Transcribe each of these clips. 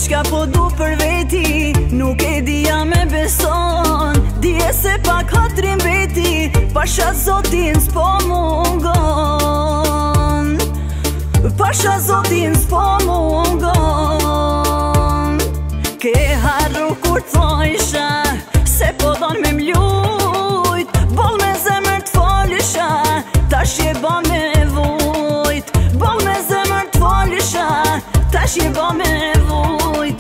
Qka po du për veti, nuk e dija me beson. Dije se pak hatrin veti, pasha zotin s'po mungon. Pasha zotin s'po mungon. Ke harru kur thojsha se po don me mlujt, bol me zemër t'folisha, tash je ba me vujt. Bol me zemër t'folisha, tash je ba me vujt.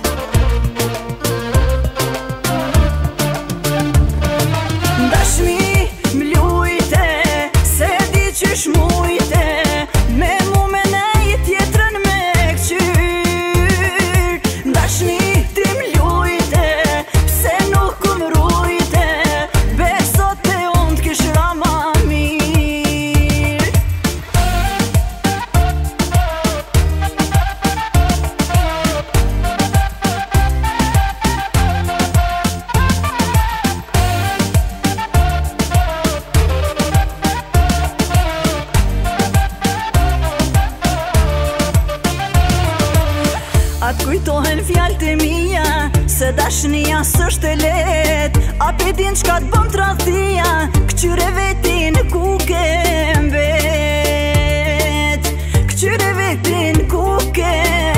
Dashni mlujte, se di qysh mujte, me mu me nej tjetrën me këqyr. Dashni ti mlujte, pse nuk kum rujte, beso te unë t'kish ra ma mirë. Atë kujtohen fjallët e mija, se dashnia s'është e let. A pe din qka t'bëm t'radhia, këqyre vetin ku ke mbet. Këqyre vetin ku ke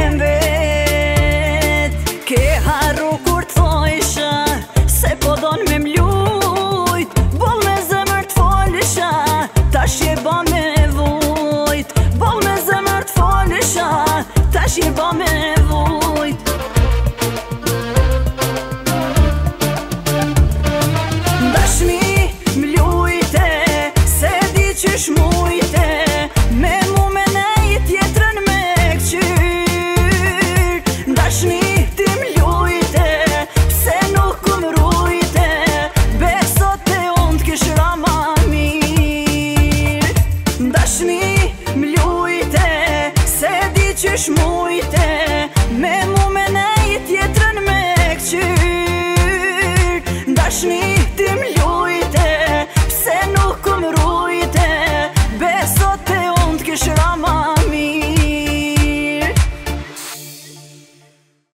mbet. Ke harru kur t'thojsha, se po don me mlujt, bol me zemër t'folisha, tash je ba me vujt. Bol me zemër t'folisha, tash je ba me vujt. Dashni mlujte, se di qysh mujte, me mu me nej tjetrën me këqyr. Dashni ti mlujte, pse nuk kum rujte, beso te unë t'kish ra ma mirë. Dashni mlujte, se di qysh mujte, me mu me nej tjetrën me këqyr. Dashni